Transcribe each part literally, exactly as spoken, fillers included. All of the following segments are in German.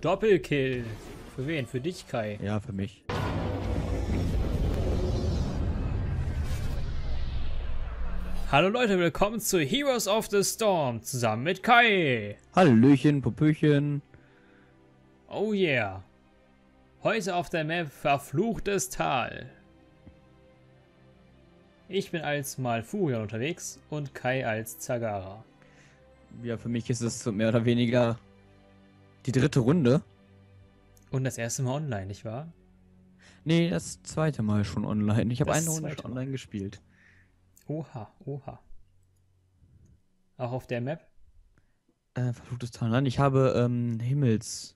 Doppelkill. Für wen? Für dich, Kai? Ja, für mich. Hallo Leute, willkommen zu Heroes of the Storm zusammen mit Kai. Hallöchen, Popöchen. Oh yeah. Heute auf der Map Verfluchtes Tal. Ich bin als Malfurion unterwegs und Kai als Zagara. Ja, für mich ist es so mehr oder weniger die dritte Runde. Und das erste Mal online, nicht wahr? Nee, das zweite Mal schon online. Ich habe Das eine Runde zweite schon Mal. online gespielt. Oha, oha. Auch auf der Map? Äh, verfluchtes Tal. Nein, ich habe ähm, Himmelstor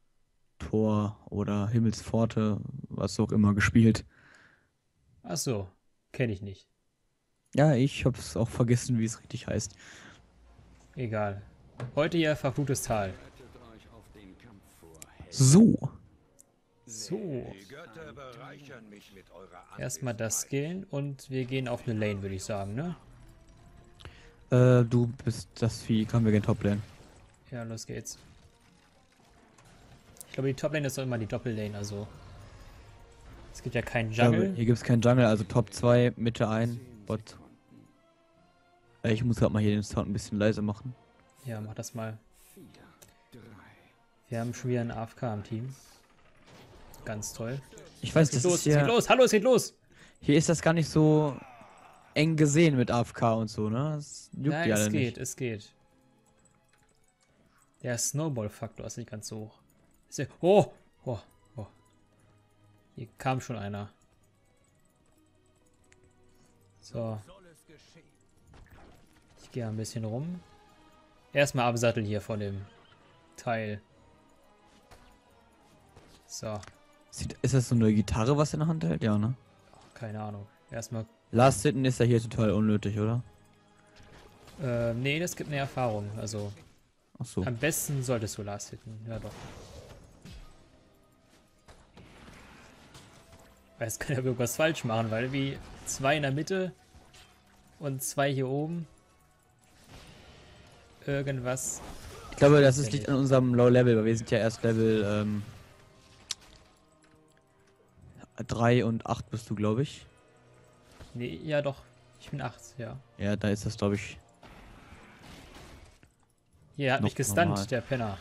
oder Himmelspforte, was auch immer, gespielt. Ach so, kenne ich nicht. Ja, ich hab's auch vergessen, wie es richtig heißt. Egal. Heute hier Verfluchtes Tal. So. So. Erstmal das skillen und wir gehen auf eine Lane, würde ich sagen, ne? Äh, du bist das Vieh. Kommen wir gehen Toplane. Ja, los geht's. Ich glaube, die Toplane ist doch immer die Doppellane, also. Es gibt ja keinen Ich glaube, Jungle. hier gibt's keinen Jungle, also Top zwei, Mitte ein, Bot. Äh, Ich muss gerade mal hier den Sound ein bisschen leiser machen. Ja, mach das mal. Wir haben schon wieder einen A F K im Team. Ganz toll. Ich weiß, Es geht das los, ist es geht hier, los, hallo, es geht los! hier ist das gar nicht so eng gesehen mit A F K und so, ne? Das juckt Nein, die es alle geht, nicht. es geht. Der Snowball-Faktor ist nicht ganz so hoch. Ist ja, oh, oh, oh. Hier kam schon einer. So. Ich gehe ein bisschen rum. Erstmal absatteln hier von dem Teil. So. Sieht, ist das so eine Gitarre, was er in der Hand hält? Ja, ne? Keine Ahnung. Erstmal. Last Sitten ist ja hier total unnötig, oder? Äh, nee, das gibt eine Erfahrung. Also. Ach so. Am besten solltest du Last hitten. Ja, doch. Weil es kann ja irgendwas falsch machen, weil wie zwei in der Mitte und zwei hier oben. Irgendwas. Ich glaube, das ist liegt an unserem Low Level, weil wir sind ja erst Level ähm, drei und acht bist du, glaube ich. Nee, ja doch. Ich bin acht, ja. Ja, da ist das, glaube ich. Hier, er hat Noch mich gestunt, normal. der Penner.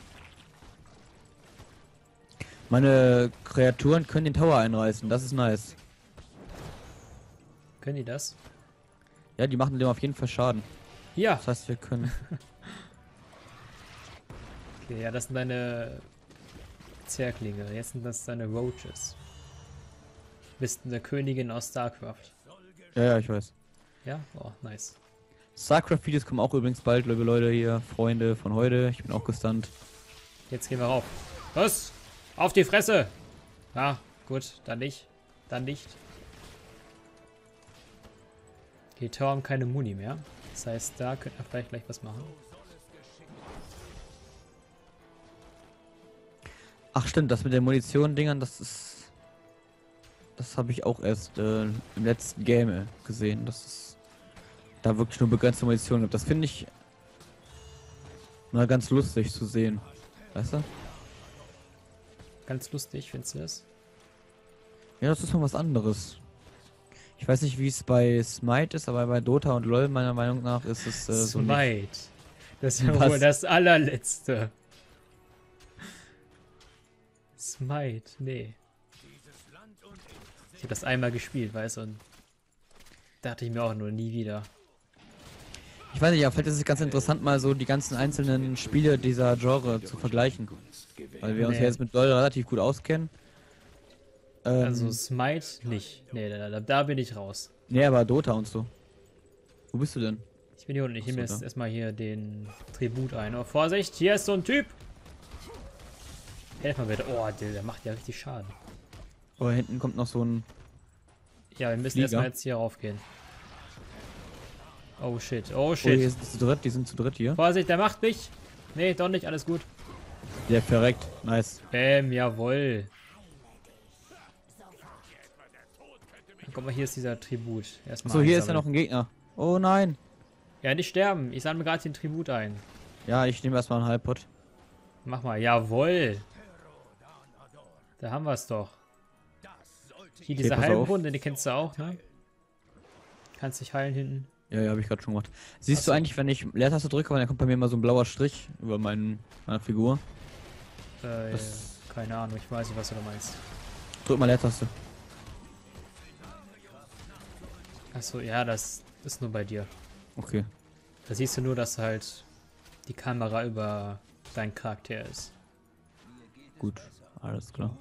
Meine Kreaturen können den Tower einreißen, das ist nice. Können die das? Ja, die machen dem auf jeden Fall Schaden. Ja. Das heißt, wir können. Okay, ja, das sind deine Zerklinge. Jetzt sind das deine Roaches. Du bist eine Königin aus StarCraft. Ja, ja, ich weiß. Ja? Oh, nice. StarCraft-Videos kommen auch übrigens bald, liebe Leute hier, Freunde von heute. Ich bin auch gestunt. Jetzt gehen wir rauf. Los! Auf die Fresse! Ja, gut, dann nicht. Dann nicht. Die Tower haben keine Muni mehr. Das heißt, da könnten wir vielleicht gleich was machen. Ach stimmt, das mit den Munition-Dingern, das ist... Das habe ich auch erst äh, im letzten Game äh, gesehen, dass es da wirklich nur begrenzte Munition gibt. Das finde ich mal ganz lustig zu sehen. Weißt du? Ganz lustig, findest du das? Ja, das ist mal was anderes. Ich weiß nicht, wie es bei Smite ist, aber bei Dota und LoL meiner Meinung nach ist es äh, so nicht. Smite. Das ist ja Was? wohl das allerletzte. Smite, nee. Ich habe das einmal gespielt, weißt du, und dachte ich mir auch nur nie wieder. Ich weiß nicht, aber vielleicht ist es ganz interessant, mal so die ganzen einzelnen Spiele dieser Genre zu vergleichen. Weil wir uns Nee. ja jetzt mit LoL relativ gut auskennen. Ähm, Also Smite nicht. Nee, da, da, da bin ich raus. nee, aber Dota und so. Wo bist du denn? Ich bin hier unten. Ich nehme Ach so, jetzt da. erstmal hier den Tribut ein. Oh, Vorsicht, hier ist so ein Typ. Helf mal bitte. Oh, der, der macht ja richtig Schaden. Oh, hinten kommt noch so ein... Ja, wir müssen Flieger. erstmal jetzt hier raufgehen. Oh shit, oh Oh, shit. hier sind sie zu dritt, die sind zu dritt hier. Vorsicht, der macht mich. Nee, doch nicht, alles gut. Der verreckt, nice. Bäm, jawohl. Dann guck mal, hier ist dieser Tribut. Erstmal So, hier ist ja noch einsammeln. ein Gegner. Oh nein. Ja, nicht sterben. Ich sammle gerade den Tribut ein. Ja, ich nehme erstmal einen Halbpot. Mach mal, jawohl. Da haben wir es doch. Hier, diese Okay, pass auf. Heilwunde, die kennst du auch, ne? Kannst dich heilen hinten. Ja, ja, habe ich gerade schon gemacht. Siehst Achso. du eigentlich, wenn ich Leertaste drücke, dann kommt bei mir immer so ein blauer Strich über meinen, meine Figur? Äh, Das- keine Ahnung, ich weiß nicht, was du da meinst. Drück mal Leertaste. Achso, ja, das ist nur bei dir. Okay. Da siehst du nur, dass halt die Kamera über deinen Charakter ist. Gut, alles klar.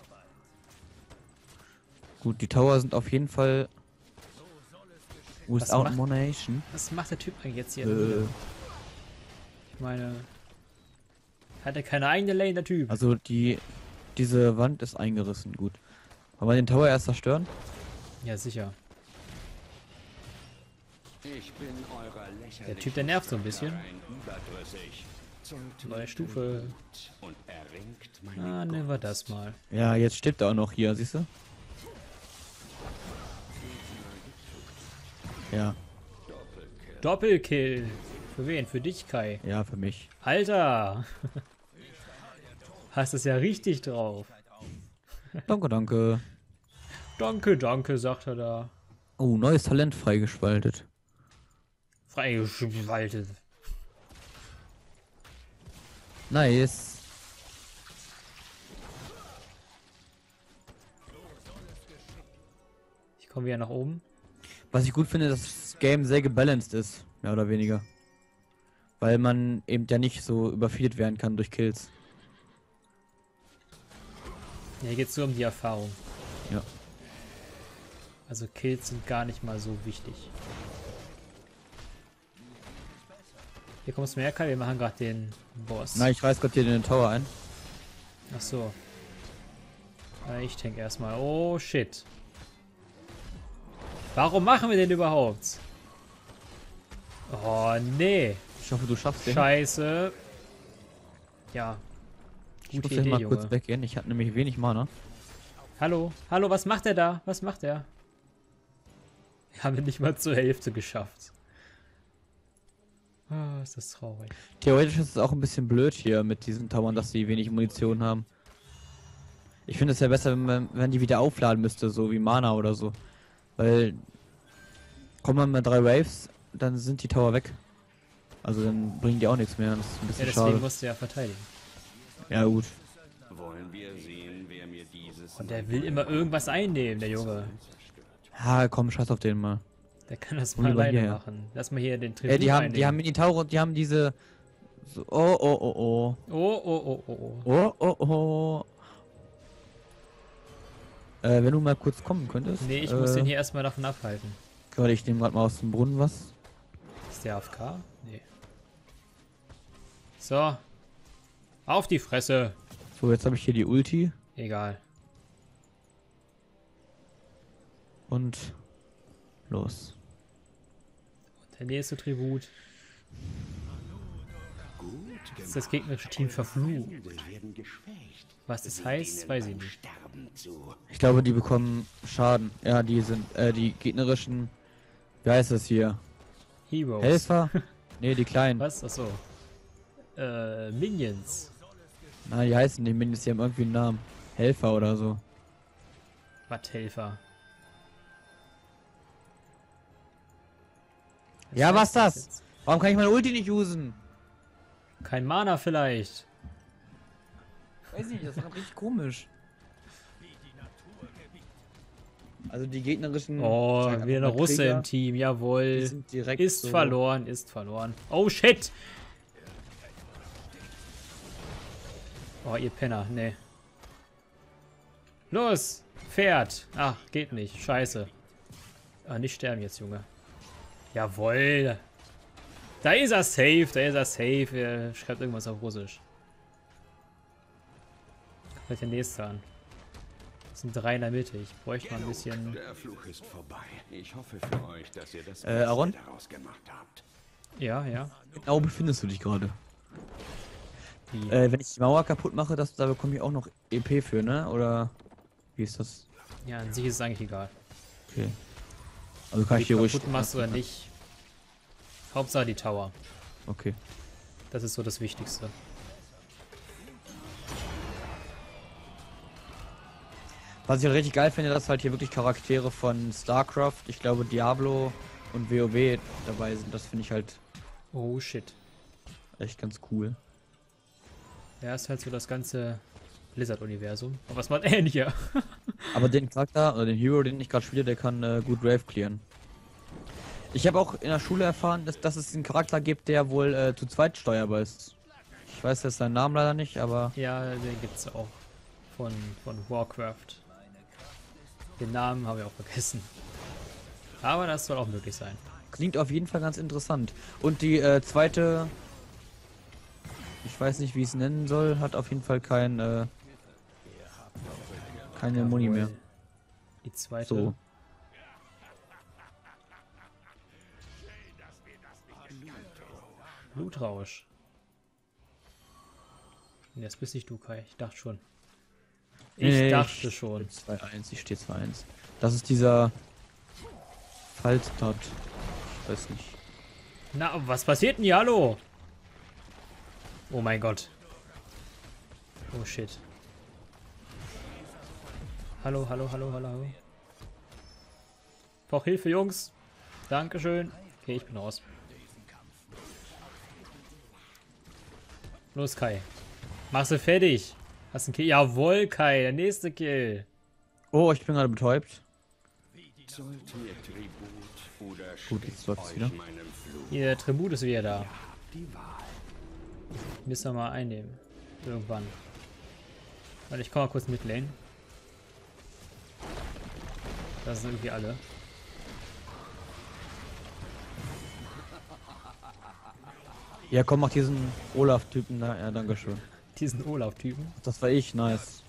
Gut, die Tower sind auf jeden Fall without macht- Monation. Was macht der Typ eigentlich jetzt hier? Äh, Ich meine, hat er keine eigene Lane, der Typ? also die, diese Wand ist eingerissen, gut. Wollen wir den Tower erst zerstören? Ja, sicher. Ich bin eurer lächerlichen Der Typ, der nervt so ein bisschen. Schweinereien überdrüssig. Sollte Neue mir Stufe. Blut und erringt meine Ah, nehmen wir das mal. Ja, jetzt steht er auch noch hier, siehst du? Ja, Doppelkill. Für wen? Für dich, Kai. ja, für mich. Alter. Hast es ja richtig drauf. Danke, danke. Danke, danke, sagt er da. Oh, neues Talent freigeschaltet. Freigeschaltet. Nice. Ich komme wieder nach oben. Was ich gut finde, dass das Game sehr gebalanced ist, mehr oder weniger. Weil man eben ja nicht so überfeedet werden kann durch Kills. Ja, hier geht es nur um die Erfahrung. Ja. Also Kills sind gar nicht mal so wichtig. Hier kommst du her, Kai. Wir machen gerade den Boss. Na, ich reiß gerade hier den Tower ein. Ach so. Äh, Ich denke erstmal. Oh shit. Warum machen wir den überhaupt? Oh nee. Ich hoffe, du schaffst den. Scheiße. Ja. Ich muss Gute jetzt Idee, mal kurz Junge. weggehen. Ich hatte nämlich wenig Mana. Hallo. Hallo, was macht er da? Was macht er? Wir haben ihn nicht mal zur Hälfte geschafft. Ah, ist das traurig. Theoretisch ist es auch ein bisschen blöd hier mit diesen Towern, dass sie wenig Munition haben. Ich finde es ja besser, wenn man wenn die wieder aufladen müsste, so wie Mana oder so. Weil kommen wir mit drei Waves, dann sind die Tower weg. Also dann bringen die auch nichts mehr. Das ist ein Ja, bisschen deswegen schade. musst du ja verteidigen. Ja gut. Wollen wir sehen, wer mir dieses Und der will immer irgendwas einnehmen, der Junge. Ja, komm, scheiß auf den mal. Der kann das Hol mal lieber alleine hierher. machen. Lass mal hier den Tribut Ja, die haben, die einnehmen. haben Minotauro und die haben diese. So, oh, oh, oh, oh. Oh, oh, oh, oh, oh. Oh, oh, oh. Äh, wenn du mal kurz kommen könntest. Nee, ich äh, muss den hier erstmal davon abhalten. Warte, ich nehme gerade mal aus dem Brunnen was. Ist der A F K? Nee. So. Auf die Fresse. So, jetzt habe ich hier die Ulti. Egal. Und los. Der nächste Tribut. gut Ist das gegnerische Team verflucht? werden geschwächt. Was das heißt, weiß ich nicht. Sterben zu. Ich glaube, die bekommen Schaden. Ja, die sind, äh, die gegnerischen. Wie heißt das hier? Heroes. Helfer? Ne, die kleinen. Was? Achso. Äh, Minions. Nein, die heißen die Minions, die haben irgendwie einen Namen. Helfer oder so. Was Helfer? Ja, heißt was das? jetzt? Warum kann ich meine Ulti nicht usen? Kein Mana vielleicht. Weiß nicht, das ist richtig komisch. Also die gegnerischen... Oh, sag wieder eine einfach mal Russe Krieger, im Team, die jawohl. sind direkt Ist so- verloren, ist verloren. Oh shit! Oh, ihr Penner, nee. Los! Pferd! Ach, geht nicht. Scheiße. Ah, nicht sterben jetzt, Junge. Jawohl! Da ist er safe, da ist er safe. Er schreibt irgendwas auf Russisch. Kommt der nächste an. Das sind drei in der Mitte. Ich bräuchte mal ein bisschen. Der Fluch ist vorbei. Ich hoffe für euch, dass ihr das Äh, Aaron? Beste daraus gemacht habt. Ja, ja. Genau befindest du dich gerade. Die, Äh, wenn ich die Mauer kaputt mache, das, da bekomme ich auch noch E P für, ne? Oder wie ist das? ja, an sich ist es eigentlich egal. Okay. Also kann Ob ich die hier ruhig... kaputt machst oder nicht. Hauptsache die Tower. Okay. Das ist so das Wichtigste. Was ich halt richtig geil finde, dass halt hier wirklich Charaktere von StarCraft, ich glaube Diablo und WoW dabei sind. Das finde ich halt Oh shit. echt ganz cool. Ja, ist halt so das ganze Blizzard-Universum. Aber was macht er denn hier? Aber den Charakter, oder den Hero, den ich gerade spiele, der kann äh, gut Rave clearen. Ich habe auch in der Schule erfahren, dass, dass es einen Charakter gibt, der wohl äh, zu zweit steuerbar ist. Ich weiß jetzt seinen Namen leider nicht, aber... Ja, den gibt's auch. Von, von Warcraft. Den Namen habe ich auch vergessen. Aber das soll auch möglich sein. Klingt auf jeden Fall ganz interessant. Und die äh, zweite... Ich weiß nicht, wie ich es nennen soll, hat auf jeden Fall kein... Äh, keine Muni mehr. Die zweite. So. Blutrausch. Nee, das bist nicht du, Kai. Ich dachte schon. Ich Nee, dachte ich schon. zwei eins, ich stehe zwei eins. Das ist dieser... Falstadt. Ich weiß nicht. Na, was passiert denn hier? Hallo? Oh mein Gott. Oh shit. Hallo, hallo, hallo, hallo, hallo. Brauch Hilfe, Jungs. Dankeschön. Okay, ich bin raus. Los, Kai. Mach sie fertig. Hast einen Kill? Jawohl, Kai. Der nächste Kill. Oh, ich bin gerade betäubt. Sollt ihr Tribut oder Gut, jetzt steht läuft's euch wieder. meinem Fluch Hier, der Tribut ist wieder da. die Wahl? Müssen wir mal einnehmen. Irgendwann. Warte, ich komme mal kurz mit Lane. Das sind irgendwie alle. Ja, komm, mach diesen Olaf-Typen da. Ja, danke schön. Diesen Olaf-Typen. Das war ich, nice.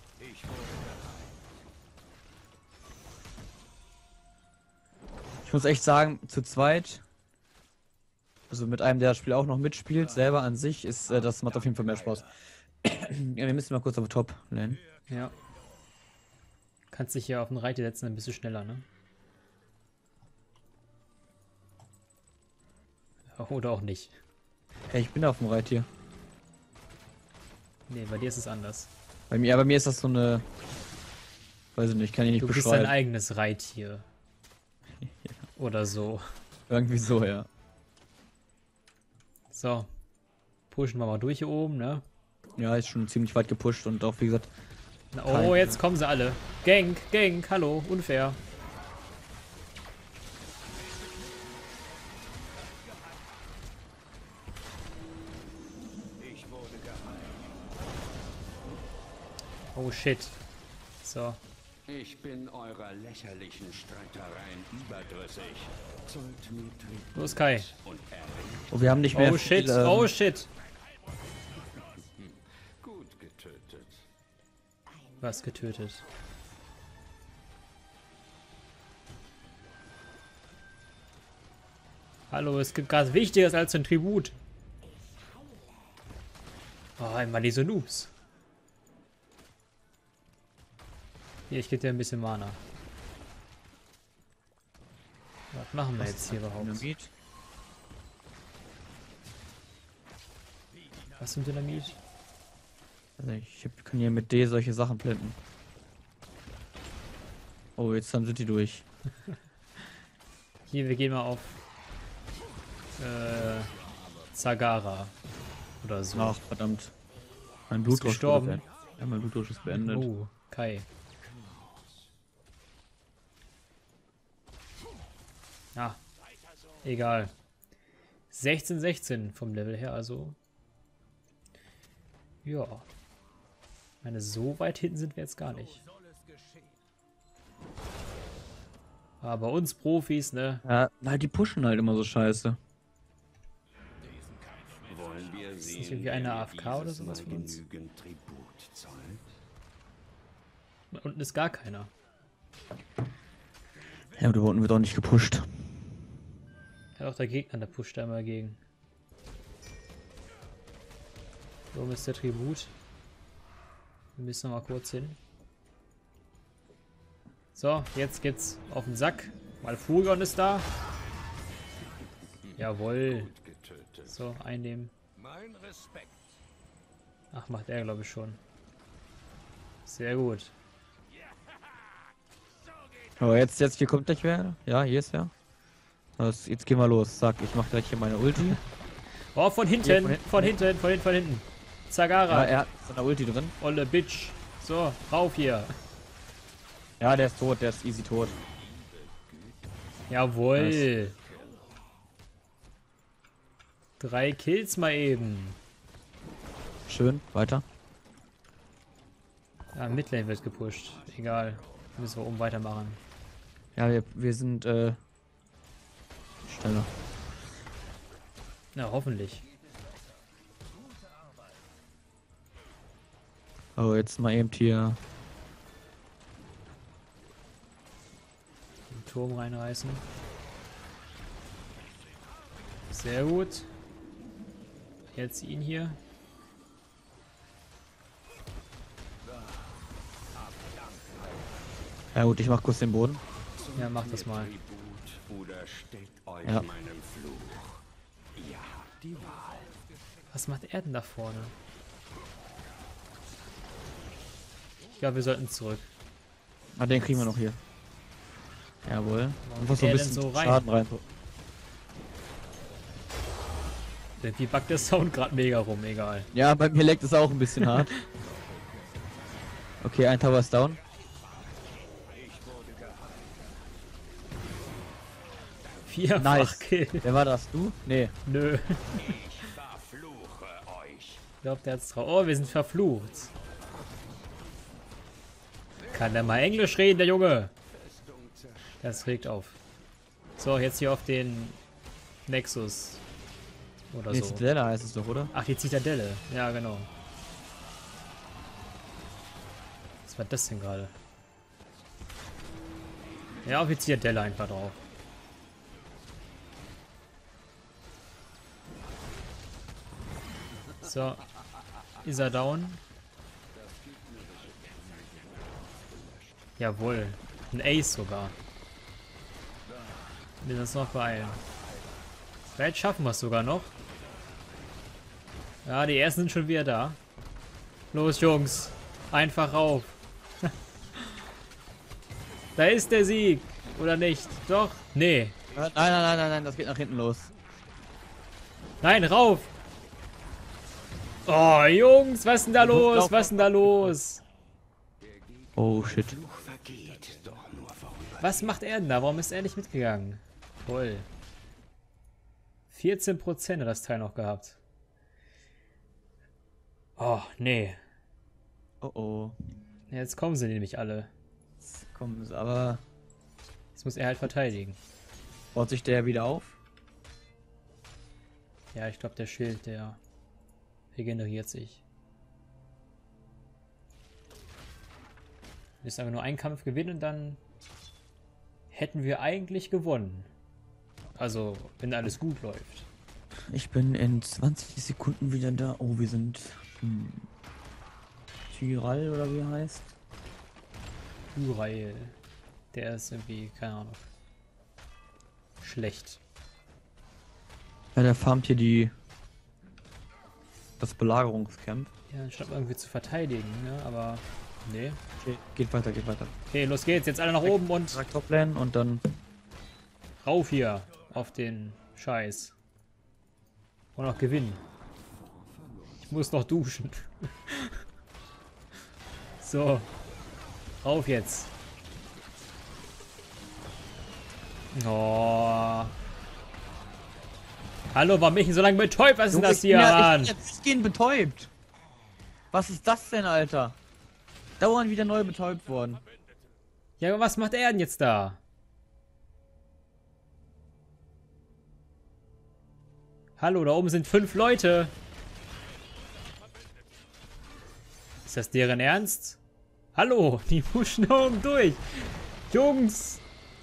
Ich muss echt sagen, zu zweit, also mit einem, der das Spiel auch noch mitspielt, selber an sich, ist äh, das macht auf jeden Fall mehr Spaß. Ja, wir müssen mal kurz auf Top lernen. Ja. Kannst dich hier auf den Reiter setzen, dann bist du schneller, ne? Oder auch nicht. Hey, ich bin auf dem Reittier. Nee, bei dir ist es anders. Bei mir, aber bei mir ist das so eine, weiß ich nicht, kann ich nicht Du bist dein beschreiben. eigenes Reittier. Oder so. Irgendwie so, ja. So. Pushen wir mal durch hier oben, ne? Ja, ist schon ziemlich weit gepusht und auch, wie gesagt, Na, oh, jetzt kommen sie alle. Gank, Gank, hallo, unfair. Oh shit. So. Ich bin eurer lächerlichen Streitereien überdrüssig. Sollt mir Tribut Los, Kai. und erringt. oh, wir haben nicht mehr Oh shit, viel, ähm, oh shit. Gut getötet. Was getötet. Hallo, es gibt gerade Wichtiges als ein Tribut. Oh, einmal diese Noobs. Hier, ich gebe dir ein bisschen Mana. Was machen wir jetzt hier überhaupt? Dynamit. Was zum Dynamit? Also ich hab- kann hier mit D solche Sachen blenden. Oh, jetzt dann sind die durch. Hier, wir gehen mal auf äh, Zagara oder so. Ach, verdammt. Mein Bist Blutrausch gestorben? wurde beendet. Ja, mein Blutrausch ist beendet. Oh, Kai. Ah, egal. sechzehn sechzehn vom Level her, also. Ja. Ich meine, so weit hinten sind wir jetzt gar nicht. Aber bei uns Profis, ne? Ja, na, die pushen halt immer so scheiße. Wollen wir Ist sehen, nicht irgendwie wer eine mir A F K oder dieses sowas Mal von uns? genügend Tribut zollt? Da unten ist gar keiner. Ja, aber da unten wird auch nicht gepusht. Ja, auch der Gegner, der pusht da immer gegen. Warum ist der Tribut? Wir müssen noch mal kurz hin. So, jetzt geht's auf den Sack. Malfurion ist da. Jawohl. Gut getötet. So, einnehmen. Mein Respekt. Ach, macht er, glaube ich, schon. Sehr gut. Aber jetzt, jetzt, hier kommt gleich wer. Ja, hier ist er. Also jetzt gehen wir los. Sag, ich mach gleich hier meine Ulti. Oh, von hinten, Hier, von hinten. von hinten, von hinten, von hinten. Zagara, Ja, er hat seine Ulti drin. olle Bitch. So, rauf hier. Ja, der ist tot, der ist easy tot. Jawohl. Nice. Drei Kills mal eben. Schön, weiter. Ja, Midlane wird gepusht. Egal. Müssen wir oben weitermachen. Ja, wir, wir sind äh, schneller. Na, hoffentlich. Oh, jetzt mal eben hier. Den Turm reinreißen. Sehr gut. Jetzt ihn hier. Ja gut, ich mach kurz den Boden. Ja, mach das mal. Oder stellt euch Ja. meinem Fluch. Ihr habt die Wahl. Was macht er denn da vorne? Ich glaube, wir sollten zurück. Ah, den kriegen wir noch hier. Jawohl. Warum Einfach geht so ein er denn bisschen so rein? Schaden rein. Irgendwie backt der Sound gerade mega rum, egal. Ja, bei mir leckt es auch ein bisschen hart. Okay, ein Tower ist down. Vierfach Nice. Kill. Wer war das? Du? Nee. Nö. Ich verfluche euch. Ich glaube, der hat's drauf. Oh, wir sind verflucht. Kann der mal Englisch reden, der Junge? Das regt auf. So, jetzt hier auf den Nexus. Oder Nee, so. Zitadelle heißt es doch, oder? Ach, die Zitadelle. Ja, genau. Was war das denn gerade? Ja, auf die Zitadelle einfach drauf. So. Ist er down? Jawohl. Ein Ace sogar. Wir müssen uns noch beeilen. Vielleicht schaffen wir es sogar noch. Ja, die ersten sind schon wieder da. Los, Jungs. Einfach rauf. Da ist der Sieg. Oder nicht? Doch? Nee. Nein, nein, nein, nein, nein, das geht nach hinten los. Nein, rauf. Oh, Jungs, was ist denn da los? Lauf, Was ist denn da los? Oh shit. Fluch vergeht doch nur vorüber. Was macht er denn da? Warum ist er nicht mitgegangen? Toll. vierzehn Prozent hat das Teil noch gehabt. Oh, nee. Oh oh. Jetzt kommen sie nämlich alle. Jetzt kommen sie, aber Jetzt muss er halt verteidigen. baut sich der wieder auf? Ja, ich glaube, der Schild, der regeneriert sich. Jetzt aber nur einen Kampf gewinnen, dann hätten wir eigentlich gewonnen. Also, wenn alles gut läuft. Ich bin in zwanzig Sekunden wieder da. Oh, wir sind hm, Tyral oder wie er heißt. Urail. Der ist irgendwie, keine Ahnung. Schlecht. Ja, der farmt hier die das Belagerungscamp. Ja, statt irgendwie zu verteidigen, ne? Aber nee. Okay, geht weiter, geht weiter. Okay, los geht's. Jetzt alle nach oben und Direkt Toplane und dann rauf hier auf den Scheiß. Und noch gewinnen. Ich muss noch duschen. So. Rauf jetzt. Oh. Hallo, warum bin ich denn so lange betäubt? Was ist denn das hier, Mann? Ich bin jetzt gehen betäubt. Was ist das denn, Alter? Dauernd wieder neu betäubt worden. Ja, aber was macht er denn jetzt da? Hallo, da oben sind fünf Leute. Ist das deren Ernst? Hallo, die pushen da oben durch. Jungs.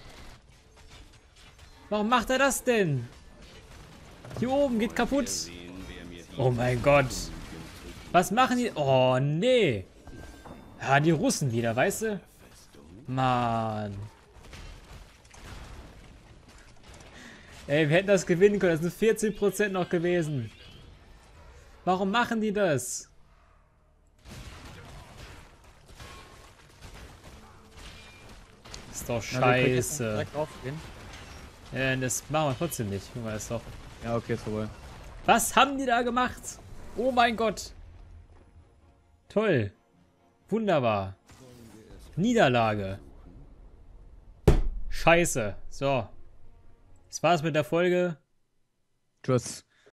Warum macht er das denn? Hier oben geht kaputt. Oh mein Gott. Was machen die? Oh, nee. Ja, die Russen wieder, weißt du? Mann. Ey, wir hätten das gewinnen können. Das sind vierzehn Prozent noch gewesen. Warum machen die das? Ist doch Na, wir können jetzt scheiße. direkt draufgehen. Ja, das machen wir trotzdem nicht. Guck mal, das ist doch. Ja, okay, ist vorbei. Was haben die da gemacht? Oh mein Gott. Toll. Wunderbar. Niederlage. Scheiße. So. Das war's mit der Folge. Tschüss.